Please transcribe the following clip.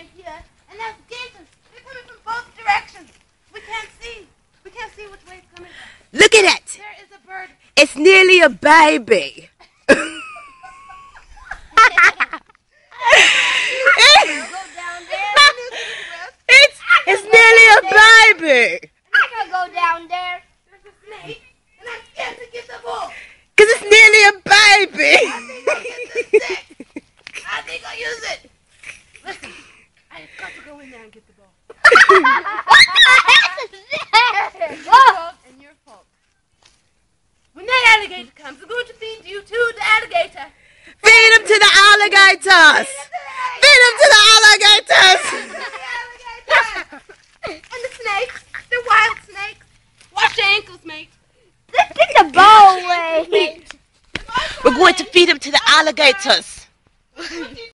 right here, and that's gators. They're coming from both directions. We can't see. We can't see which way it's coming from. Look at it. There is a bird. It's nearly a baby. Go down there. It's nearly a baby. I can go down there. There's a snake, and I'm scared to get the ball. Because it's nearly a baby. I think I'll get the stick. I think I'll use it. Listen, I've got to go in there and get the ball. It's your fault and your fault. When that alligator comes, we're going to feed you to the alligator. Feed them to the alligators. Feed them to the alligators. And the snakes, they're wild snakes. Watch your ankles, mate. Get the ball away. We're going to feed them to the alligators.